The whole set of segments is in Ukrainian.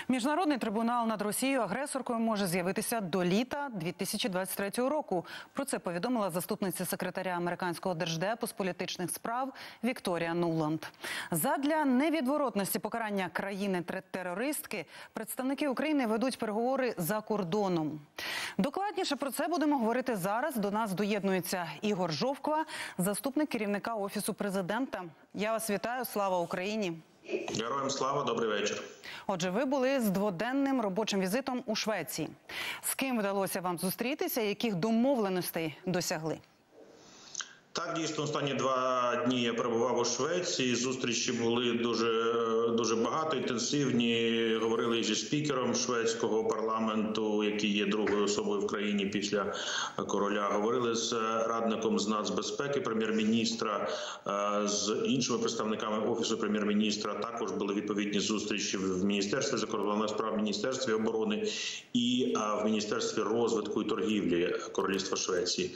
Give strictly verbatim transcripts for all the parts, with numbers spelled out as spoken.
Міжнародний трибунал над Росією агресоркою може з'явитися до літа дві тисячі двадцять третього року. Про це повідомила заступниця секретаря американського держдепу з політичних справ Вікторія Нуланд. Задля невідворотності покарання країни-терористки представники України ведуть переговори за кордоном. Докладніше про це будемо говорити зараз. До нас доєднується Ігор Жовква, заступник керівника Офісу президента. Я вас вітаю. Слава Україні! Героям слава, добрий вечір. Отже, ви були з дводенним робочим візитом у Швеції. З ким вдалося вам зустрітися, яких домовленостей досягли? Так, дійсно, останні два дні я перебував у Швеції. Зустрічі були дуже, дуже багато, інтенсивні. Говорили зі спікером шведського парламенту, який є другою особою в країні після короля. Говорили з радником з нацбезпеки прем'єр-міністра, з іншими представниками Офісу прем'єр-міністра. Також були відповідні зустрічі в Міністерстві закордонних справ, Міністерстві оборони і в Міністерстві розвитку і торгівлі Королівства Швеції.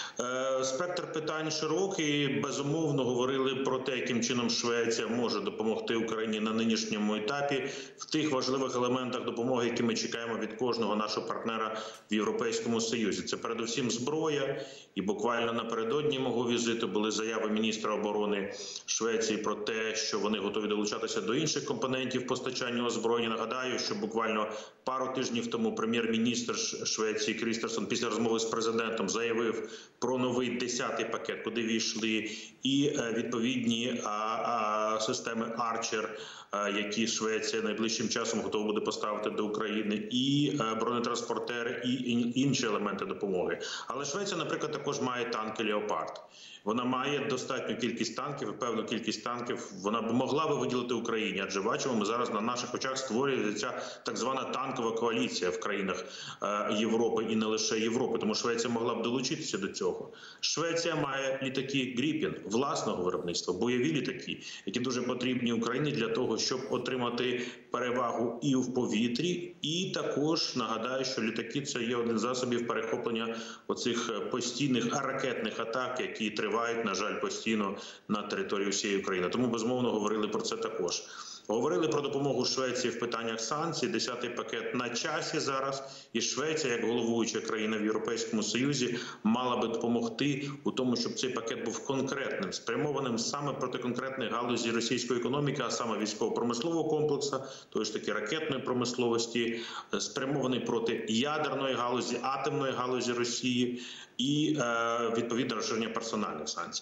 Спектр питань широкий. Безумовно, говорили про те, яким чином Швеція може допомогти Україні на нинішньому етапі в тих важливих елементах допомоги, які ми чекаємо від кожного нашого партнера в Європейському Союзі. Це передусім зброя. І буквально напередодні мого візиту були заяви міністра оборони Швеції про те, що вони готові долучатися до інших компонентів постачання озброєння. Нагадаю, що буквально пару тижнів тому прем'єр-міністр Швеції Крістерсон після розмови з президентом заявив про новий десятий пакет, куди війшли і відповідні а, а, системи Арчер, а, які Швеція найближчим часом готова буде поставити до України, і а, бронетранспортери, і інші елементи допомоги. Але Швеція, наприклад, також має танки «Леопард». Вона має достатню кількість танків, певну кількість танків вона б могла би виділити Україні. Адже бачимо, ми зараз на наших очах створюється так звана танкова коаліція в країнах е, Європи і не лише Європи. Тому Швеція могла б долучитися до цього. Швеція має літаки «Гріпен» власного виробництва, бойові літаки, які дуже потрібні Україні для того, щоб отримати перевагу і в повітрі. І також нагадаю, що літаки – це є один з засобів перехоплення оцих постійних ракетних атак, які тривають, на жаль, постійно на території всієї України. Тому, безумовно, говорили про це також. Говорили про допомогу Швеції в питаннях санкцій. Десятий пакет на часі зараз. І Швеція, як головуюча країна в Європейському Союзі, мала би допомогти у тому, щоб цей пакет був конкретним, спрямованим саме проти конкретних галузі російської економіки, а саме військово-промислового комплексу, тої ж таки ракетної промисловості, спрямований проти ядерної галузі, атомної галузі Росії і, відповідно, розширення персональних санкцій.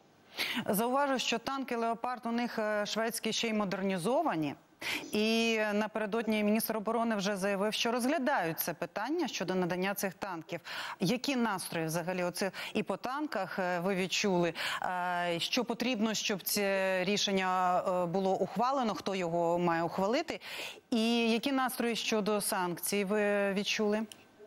Зауважу, що танки «Леопард» у них шведські ще й модернізовані. І напередодні міністр оборони вже заявив, що розглядають це питання щодо надання цих танків. Які настрої взагалі оце і по танках ви відчули? Що потрібно, щоб це рішення було ухвалено? Хто його має ухвалити? І які настрої щодо санкцій ви відчули?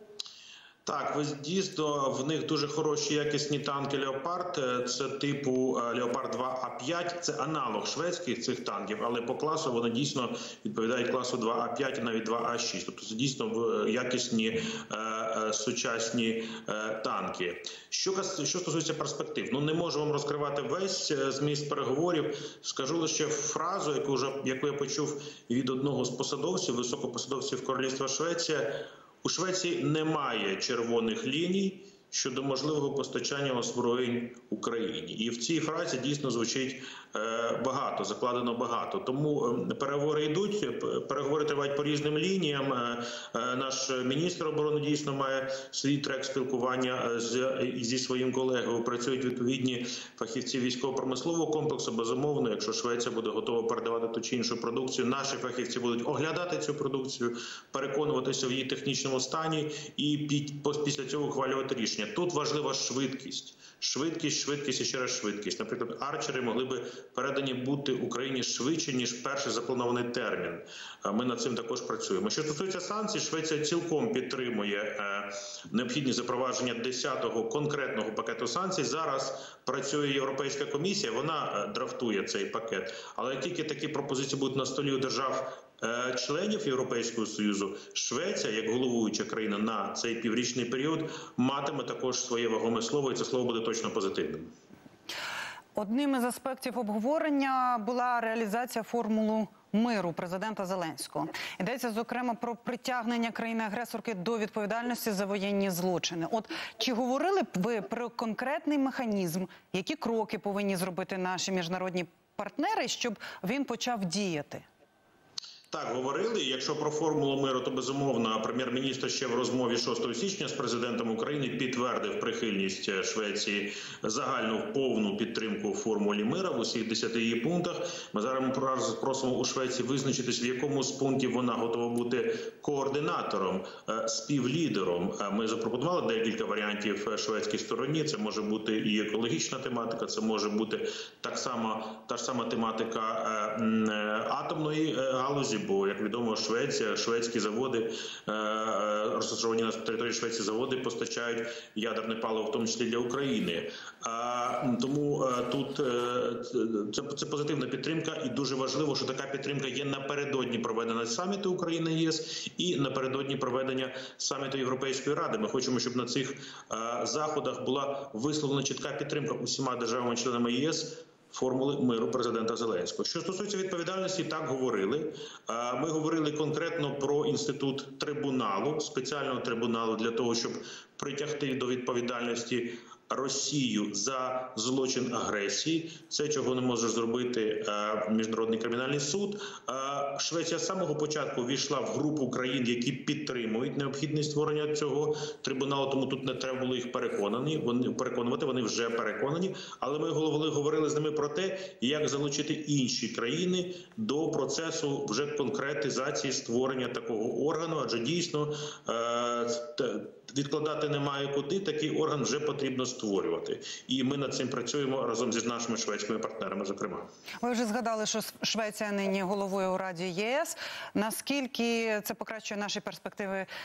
Так, ви дійсно, в них дуже хороші якісні танки «Леопард». Це типу «Леопард два А п'ять». Це аналог шведських цих танків, але по класу вони дійсно відповідають класу два А п'ять і навіть два А шість. Тобто це дійсно якісні, е, е, сучасні е, танки. Що, що стосується перспектив? Ну, не можу вам розкривати весь зміст переговорів. Скажу лише фразу, яку, вже, яку я почув від одного з посадовців, високопосадовців Королівства Швеція. У Швеції немає червоних ліній щодо можливого постачання озброєнь Україні. І в цій фразі дійсно звучить е, багато, закладено багато. Тому е, переговори йдуть, переговори тривають по різним лініям. Е, е, наш міністр оборони дійсно має свій трек спілкування з, зі своїм колегою. Працюють відповідні фахівці військово-промислового комплексу. Безумовно, якщо Швеція буде готова передавати ту чи іншу продукцію, наші фахівці будуть оглядати цю продукцію, переконуватися в її технічному стані і під, після цього ухвалювати рішення. Тут важлива швидкість. Швидкість, швидкість і ще раз швидкість. Наприклад, арчери могли би передані бути Україні швидше, ніж перший запланований термін. Ми над цим також працюємо. Що стосується санкцій, Швеція цілком підтримує е, необхідність запровадження десятого конкретного пакету санкцій. Зараз працює Європейська комісія, вона драфтує цей пакет. Але як тільки такі пропозиції будуть на столі у держав членів Європейського Союзу, Швеція, як головуюча країна на цей піврічний період, матиме також своє вагоме слово, і це слово буде точно позитивним. Одним із аспектів обговорення була реалізація формули миру президента Зеленського. Йдеться, зокрема, про притягнення країни-агресорки до відповідальності за воєнні злочини. От чи говорили б ви про конкретний механізм, які кроки повинні зробити наші міжнародні партнери, щоб він почав діяти? Так, говорили. Якщо про формулу миру, то безумовно прем'єр-міністр ще в розмові шостого січня з президентом України підтвердив прихильність Швеції загальну повну підтримку формулі миру в усіх десяти її пунктах. Ми зараз просимо у Швеції визначитись, в якому з пунктів вона готова бути координатором, співлідером. Ми запропонували декілька варіантів шведській стороні. Це може бути і екологічна тематика, це може бути так само та ж сама тематика атомної галузі. Бо, як відомо, Швеція, шведські заводи, розташовані на території Швеції заводи, постачають ядерне паливо, в тому числі для України. Тому тут це, це позитивна підтримка, і дуже важливо, що така підтримка є напередодні проведення саміту України-ЄС і напередодні проведення саміту Європейської Ради. Ми хочемо, щоб на цих заходах була висловлена чітка підтримка усіма державами-членами ЄС формули миру президента Зеленського. Що стосується відповідальності, так говорили. Ми говорили конкретно про інститут трибуналу, спеціального трибуналу для того, щоб притягти до відповідальності Росію за злочин агресії. Це, чого не може зробити Міжнародний кримінальний суд. Швеція з самого початку ввійшла в групу країн, які підтримують необхідність створення цього трибуналу, тому тут не треба було їх переконані, вони переконувати, вони вже переконані. Але ми говорили з ними про те, як залучити інші країни до процесу вже конкретизації створення такого органу, адже дійсно відкладати немає куди, такий орган вже потрібно створювати. І ми над цим працюємо разом зі нашими шведськими партнерами, зокрема. Ви вже згадали, що Швеція нині головує у Раді ЄС. Наскільки це покращує наші перспективи е,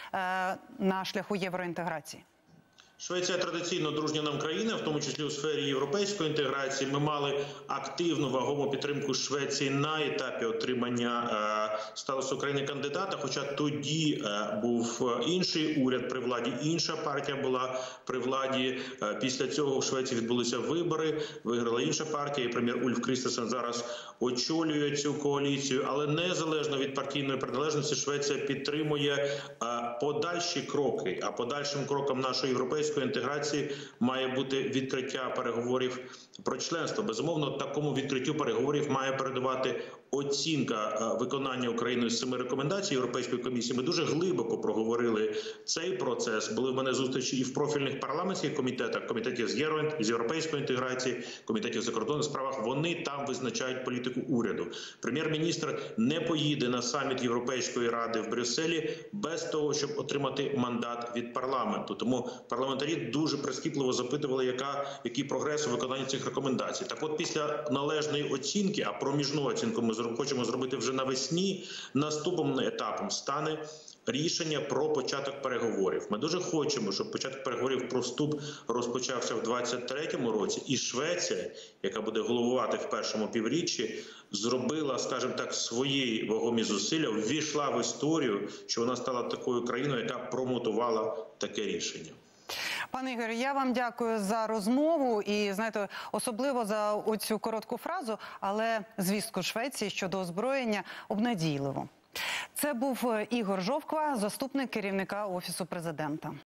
на шляху євроінтеграції? Швеція традиційно дружня нам країна, в тому числі у сфері європейської інтеграції. Ми мали активну вагому підтримку Швеції на етапі отримання е, статусу країни-кандидата, хоча тоді е, був інший уряд при владі, інша партія була при владі. Е, після цього в Швеції відбулися вибори, виграла інша партія, і прем'єр Ульф Крістенсен зараз очолює цю коаліцію. Але незалежно від партійної приналежності, Швеція підтримує е, подальші кроки, а подальшим кроком нашої європейської інтеграції має бути відкриття переговорів про членство. Безумовно, такому відкриттю переговорів має передувати оцінка виконання Україною семи рекомендацій Європейської комісії. Ми дуже глибоко проговорили цей процес. Були в мене зустрічі і в профільних парламентських комітетах, комітетів з Євро, з європейської інтеграції, комітетів закордонних справах. Вони там визначають політику уряду. Прем'єр-міністр не поїде на саміт Європейської ради в Брюсселі без того, щоб отримати мандат від парламенту. Тому парламентарі дуже прискіпливо запитували, яка, який прогрес у виконанні цих рекомендацій. Так от, після належної оцінки, а проміжну оцінку ми хочемо зробити вже навесні, наступним етапом стане рішення про початок переговорів. Ми дуже хочемо, щоб початок переговорів про вступ розпочався в двадцять третьому році, і Швеція, яка буде головувати в першому півріччі, зробила, скажімо так, свої вагомі зусилля, ввійшла в історію, що вона стала такою країною, яка промотувала таке рішення. Пане Ігорю, я вам дякую за розмову і, знаєте, особливо за оцю коротку фразу, але звістку Швеції щодо озброєння обнадійливо. Це був Ігор Жовква, заступник керівника Офісу президента.